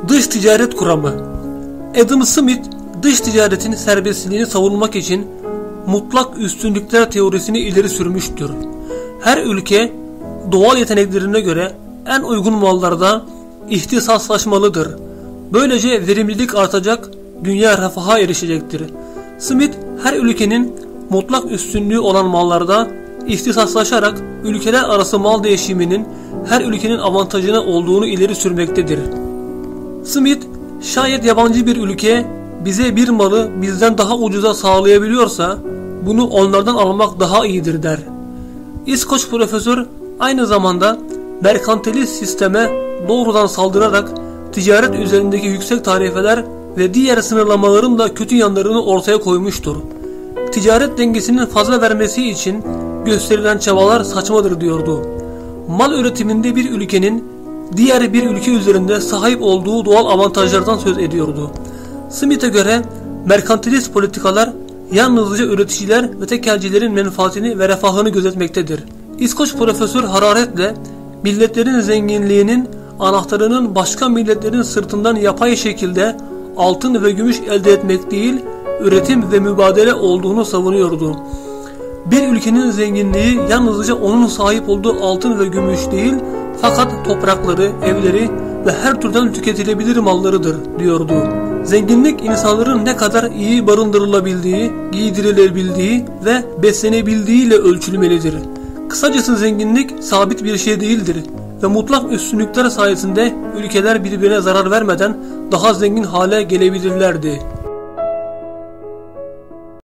Dış ticaret kuramı. Adam Smith, dış ticaretin serbestliğini savunmak için mutlak üstünlükler teorisini ileri sürmüştür. Her ülke doğal yeteneklerine göre en uygun mallarda ihtisaslaşmalıdır. Böylece verimlilik artacak, dünya refaha erişecektir. Smith, her ülkenin mutlak üstünlüğü olan mallarda ihtisaslaşarak ülkeler arası mal değişiminin her ülkenin avantajına olduğunu ileri sürmektedir. Smith, şayet yabancı bir ülke bize bir malı bizden daha ucuza sağlayabiliyorsa bunu onlardan almak daha iyidir der. İskoç profesör aynı zamanda merkantilist sisteme doğrudan saldırarak ticaret üzerindeki yüksek tarifeler ve diğer sınırlamaların da kötü yanlarını ortaya koymuştur. Ticaret dengesinin fazla vermesi için gösterilen çabalar saçmadır diyordu. Mal üretiminde bir ülkenin diğer bir ülke üzerinde sahip olduğu doğal avantajlardan söz ediyordu. Smith'e göre merkantilist politikalar yalnızca üreticiler ve tekelcilerin menfaatini ve refahını gözetmektedir. İskoç profesör hararetle milletlerin zenginliğinin anahtarının başka milletlerin sırtından yapay şekilde altın ve gümüş elde etmek değil, üretim ve mübadele olduğunu savunuyordu. Bir ülkenin zenginliği yalnızca onun sahip olduğu altın ve gümüş değil, fakat toprakları, evleri ve her türden tüketilebilir mallarıdır diyordu. Zenginlik insanların ne kadar iyi barındırılabildiği, giydirilebildiği ve beslenebildiğiyle ölçülmelidir. Kısacası zenginlik sabit bir şey değildir ve mutlak üstünlükler sayesinde ülkeler birbirine zarar vermeden daha zengin hale gelebilirlerdi.